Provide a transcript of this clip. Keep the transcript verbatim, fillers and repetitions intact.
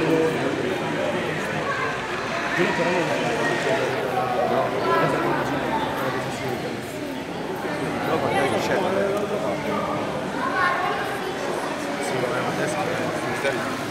però non no, magari c'è. Secondo me adesso